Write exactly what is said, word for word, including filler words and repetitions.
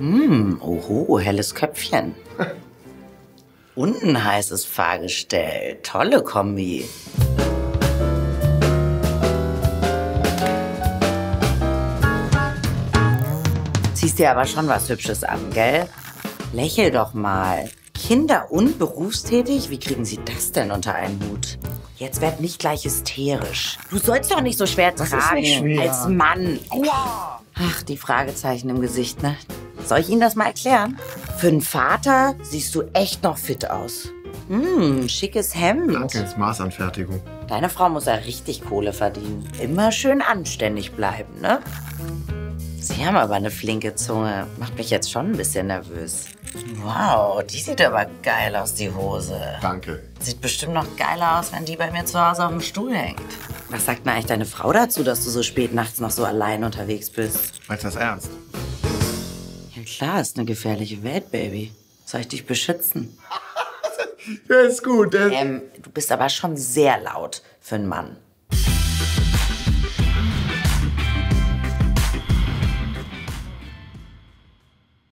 Hm, oho, helles Köpfchen. Und ein heißes Fahrgestell. Tolle Kombi. Ziehst dir aber schon was Hübsches an, gell? Lächel doch mal. Kinder und berufstätig? Wie kriegen Sie das denn unter einen Hut? Jetzt werd nicht gleich hysterisch. Du sollst doch nicht so schwer Das tragen ist nicht schwer. als Mann. Aua. Ach, die Fragezeichen im Gesicht, ne? Soll ich Ihnen das mal erklären? Für einen Vater siehst du echt noch fit aus. Hm, schickes Hemd. Danke, ist Maßanfertigung. Deine Frau muss ja richtig Kohle verdienen. Immer schön anständig bleiben, ne? Sie haben aber eine flinke Zunge. Macht mich jetzt schon ein bisschen nervös. Wow, die sieht aber geil aus, die Hose. Danke. Sieht bestimmt noch geiler aus, wenn die bei mir zu Hause auf dem Stuhl hängt. Was sagt denn eigentlich deine Frau dazu, dass du so spät nachts noch so allein unterwegs bist? Meinst du das ernst? Ja klar, ist eine gefährliche Welt, Baby. Soll ich dich beschützen? Der ist gut. Der Ähm, du bist aber schon sehr laut für einen Mann.